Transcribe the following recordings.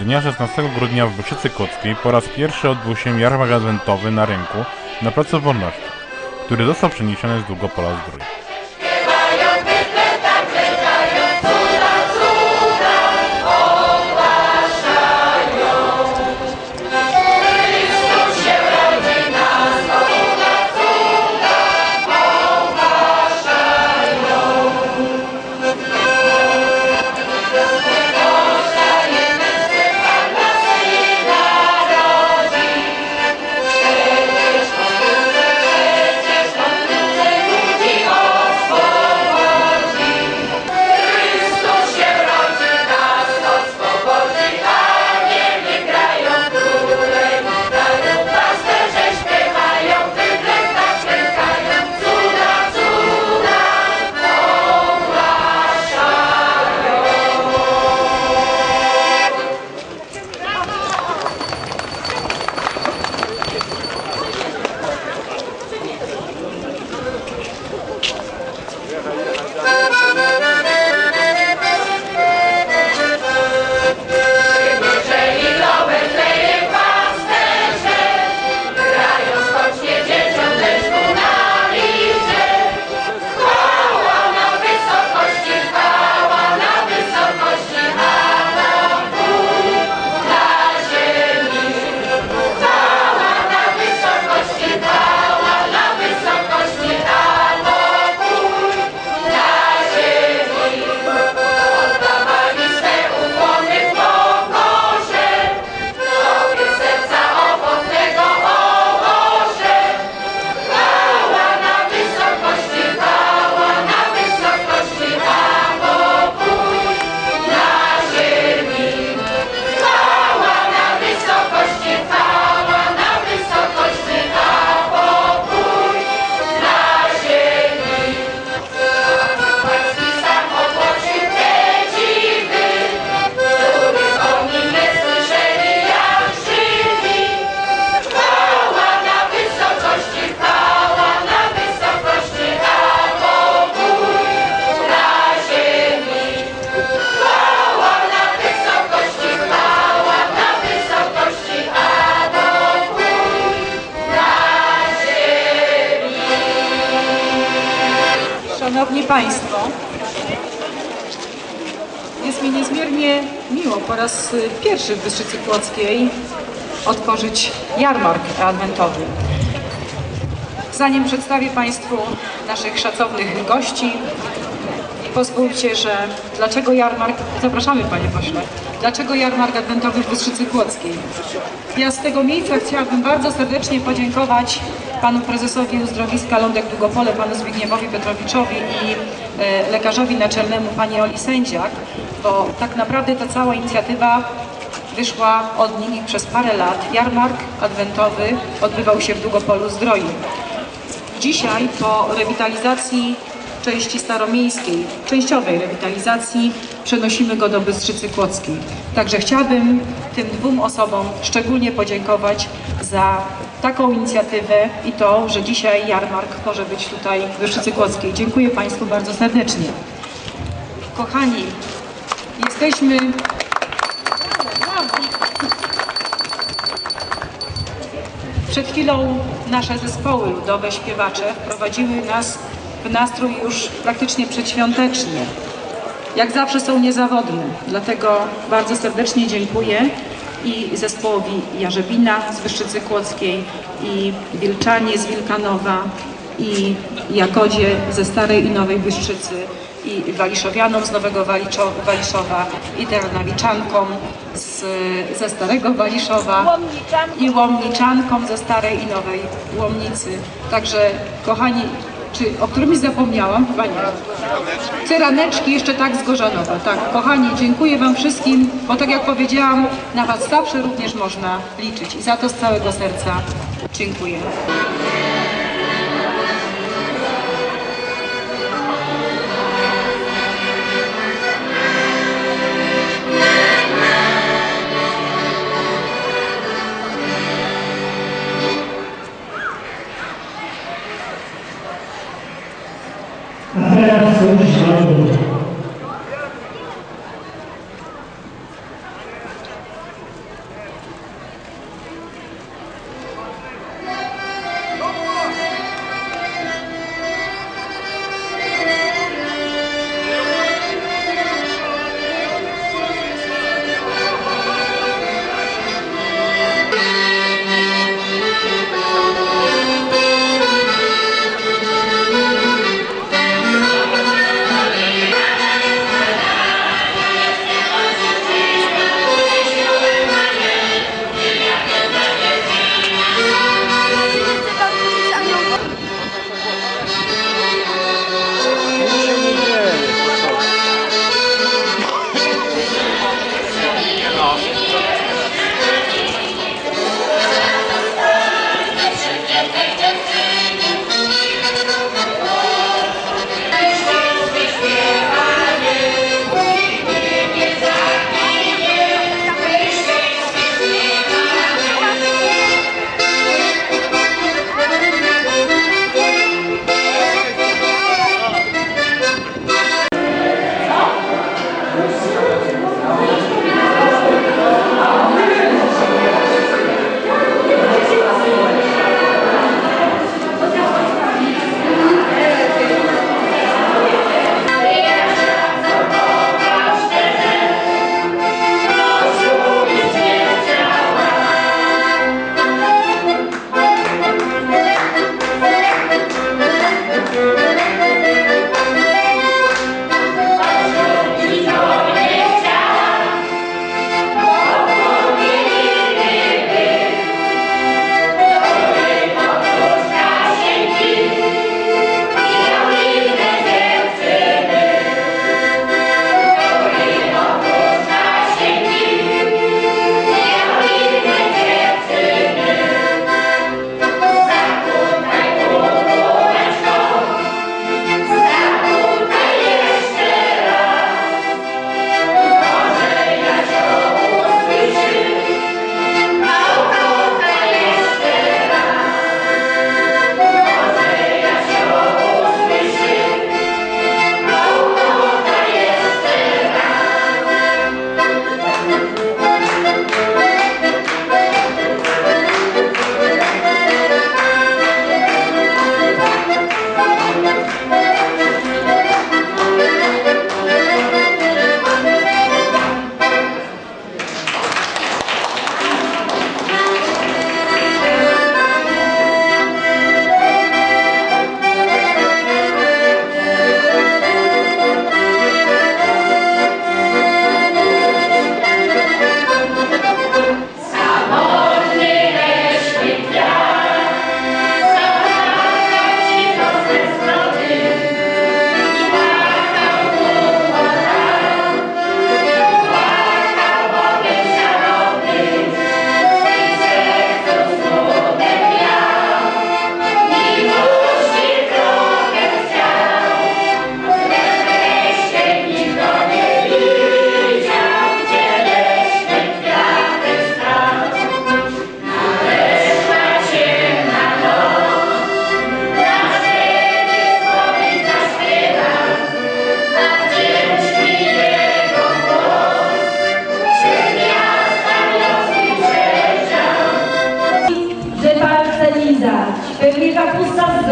Dnia 16 grudnia w Wyszycy Kłodzkiej po raz pierwszy odbył się jarmark adwentowy na rynku na Placu Wolności, który został przeniesiony z Długopola Zdrój. Szanowni Państwo, jest mi niezmiernie miło po raz pierwszy w Wyszycy Kłodzkiej otworzyć jarmark adwentowy. Zanim przedstawię Państwu naszych szacownych gości, pozwólcie, że dlaczego jarmark, zapraszamy Panie Pośle, dlaczego jarmark adwentowy w Wyszycy Kłodzkiej? Ja z tego miejsca chciałabym bardzo serdecznie podziękować panu prezesowi uzdrowiska Lądek Długopole, panu Zbigniewowi Petrowiczowi i lekarzowi naczelnemu pani Oli Sędziak, bo tak naprawdę ta cała inicjatywa wyszła od nich i przez parę lat jarmark adwentowy odbywał się w Długopolu Zdroju. Dzisiaj po rewitalizacji części staromiejskiej, częściowej rewitalizacji, przenosimy go do Bystrzycy Kłodzkiej. Także chciałabym tym dwóm osobom szczególnie podziękować za taką inicjatywę i to, że dzisiaj jarmark może być tutaj w Bystrzycy Kłodzkiej. Dziękuję Państwu bardzo serdecznie. Kochani, jesteśmy... Przed chwilą nasze zespoły ludowe, śpiewacze wprowadziły nas w nastrój już praktycznie przedświąteczny. Jak zawsze są niezawodne, dlatego bardzo serdecznie dziękuję i zespołowi Jarzebina z Wyszycy Kłodzkiej, i Wilczanie z Wilkanowa, i Jagodzie ze Starej i Nowej Bystrzycy, i Waliszowianom z Nowego Waliszowa, i Ternawiczankom ze Starego Waliszowa, i Łomniczankom ze Starej i Nowej Łomnicy. Także, kochani, czy o którymś zapomniałam? Chyba nie. Cyraneczki, jeszcze tak z Gorzanowa. Tak, kochani, dziękuję Wam wszystkim, bo tak jak powiedziałam, na Was zawsze również można liczyć i za to z całego serca dziękuję. A teraz coś znowu.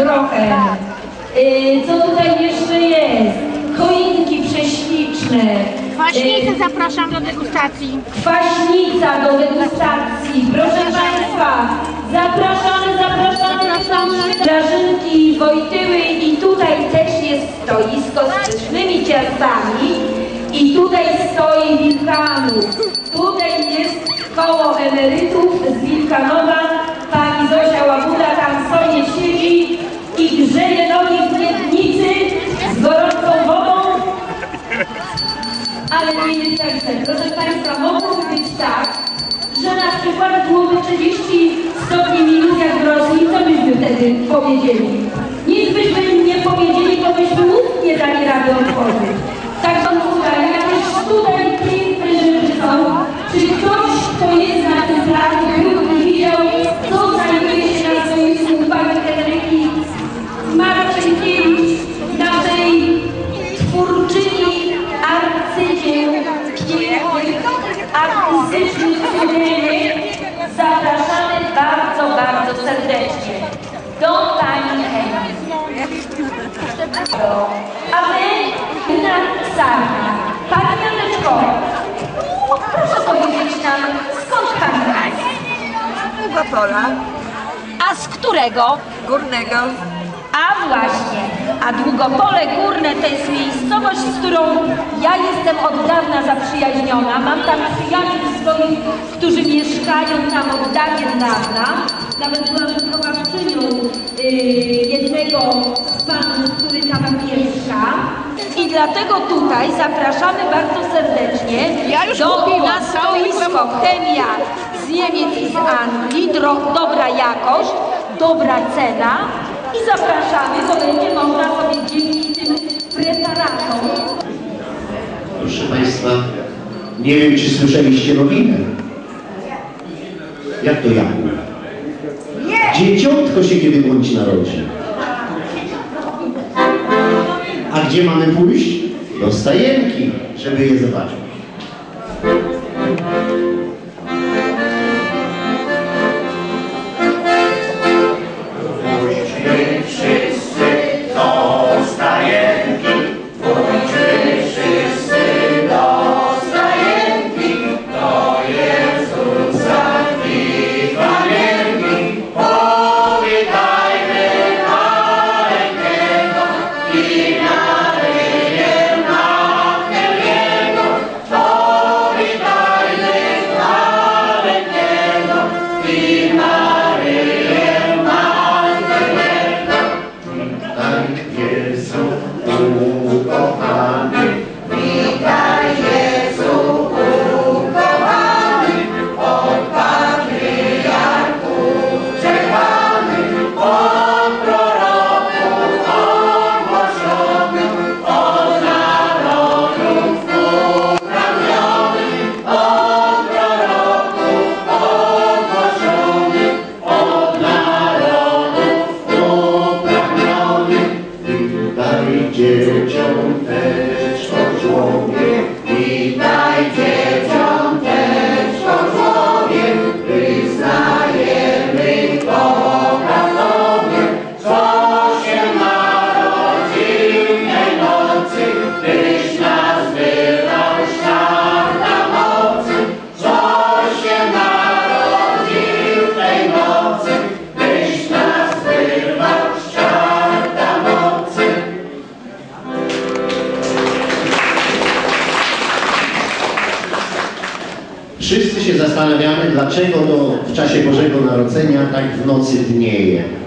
trochę. Co tutaj jeszcze jest? Choinki prześliczne. Kwaśnicę zapraszam do degustacji. Kwaśnica do degustacji. Proszę Państwa, zapraszamy Grażynki Wojtyły i tutaj też jest stoisko z pysznymi ciastami i tutaj stoi Wilkanów. Tutaj jest koło emerytów z Wilkanowa. Pani Zosia Łabuda tam sobie siedzi i grzeje nogi w miednicy z gorącą wodą. Ale nie jest tak źle. Proszę Państwa, mogłoby być tak, że na przykład byłoby 30 stopni minus jak w Rosji, co byśmy wtedy powiedzieli? Nic byśmy im nie powiedzieli, to byśmy łód nie dali rady otworzyć. Tak Wam udaje, jakieś tutaj piękne rzeczy są. Czy ktoś, kto jest na tym placu, był i widział, co znajduje się na stoisku pani Henryki Marcinkiewicz, naszej twórczyni arcydzieł pięknych, artystycznych codziennych. Zapraszamy bardzo, bardzo serdecznie do pani Henryki. A wy na Sarna. Pani Janeczko, proszę powiedzieć nam, skąd pani jest? Z Długopola A z którego? Górnego. A właśnie, a Długopole Górne to jest miejscowość, z którą ja jestem od dawna zaprzyjaźniona. Mam tam przyjaciół swoich, którzy mieszkają tam od dawna. Nawet byłam wychowawczynią jednego z panów, który tam mieszka. I dlatego tutaj zapraszamy bardzo serdecznie na stoisko Chemia z Niemiec i z Anglii. Dobra jakość, dobra cena. I zapraszamy, bo będzie można sobie dzięki tym preparatom. Proszę Państwa, nie wiem, czy słyszeliście nowinę. Jak to Jakub? Dzieciątko się kiedy bądź narodzi. A gdzie mamy pójść? Do stajenki, żeby je zobaczyć. Wszyscy się zastanawiamy, dlaczego w czasie Bożego Narodzenia tak w nocy dnieje.